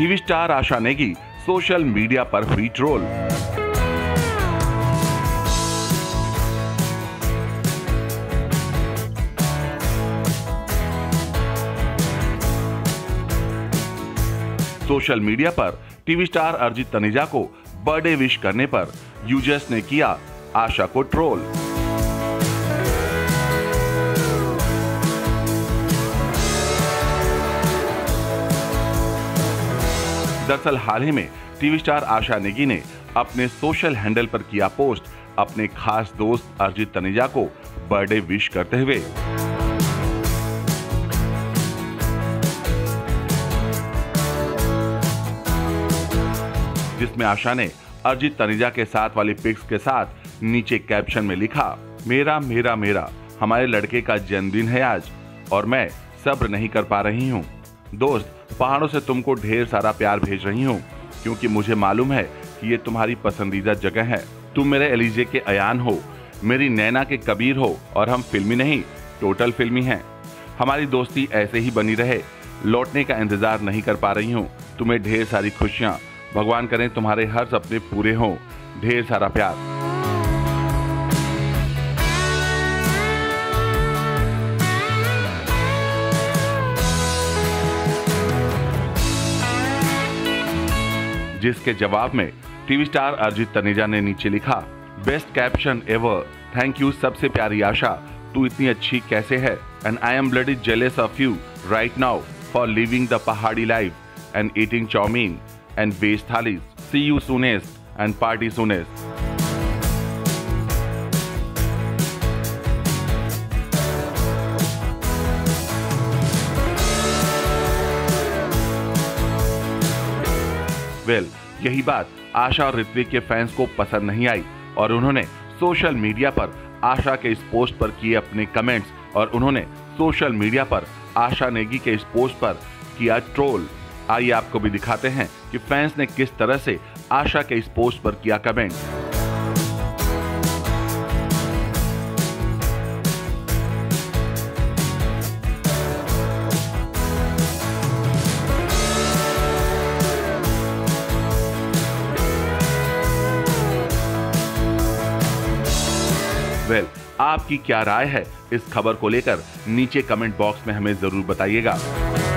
TV star Asha Negi social media पर हुई troll. Social media पर टीवी स्टार अर्जित तनेजा को बर्थडे विश करने पर यूजर्स ने किया आशा को ट्रोल। दरअसल हाल ही में टीवी स्टार आशा नेगी ने अपने सोशल हैंडल पर किया पोस्ट अपने खास दोस्त अर्जित तनेजा को बर्थडे विश करते हुए। जिसमें आशा ने अर्जित तनेजा के साथ वाली पिक्स के साथ नीचे कैप्शन में लिखा, मेरा मेरा मेरा हमारे लड़के का जन्मदिन है आज और मैं सब्र नहीं कर पा रही हूँ। दोस्त, पहाड़ों से तुमको ढेर सारा प्यार भेज रही हूँ क्योंकि मुझे मालूम है कि ये तुम्हारी पसंदीदा जगह है। तुम मेरे एलिजे के अयान हो, मेरी नैना के कबीर हो और हम फिल्मी नहीं टोटल फिल्मी हैं। हमारी दोस्ती ऐसे ही बनी रहे, लौटने का इंतजार नहीं कर पा रही हूँ। तुम्हें ढेर सारी खुशियाँ, भगवान करें तुम्हारे हर सपने पूरे हों। ढेर सारा प्यार। जिसके जवाब में टीवी स्टार अर्जित तनेजा ने नीचे लिखा, best caption ever, thank you सबसे प्यारी आशा, तू इतनी अच्छी कैसे है and I am bloody jealous of you right now for living the pahadi life and eating chow mein and veg thalis. See you soonest and party soonest. यही बात आशा और ऋत्विक के फैंस को पसंद नहीं आई और उन्होंने सोशल मीडिया पर आशा के इस पोस्ट पर किए अपने कमेंट्स और उन्होंने सोशल मीडिया पर आशा नेगी के इस पोस्ट पर किया ट्रोल। आइए आपको भी दिखाते हैं कि फैंस ने किस तरह से आशा के इस पोस्ट पर किया कमेंट। आपकी क्या राय है इस खबर को लेकर नीचे कमेंट बॉक्स में हमें जरूर बताइएगा।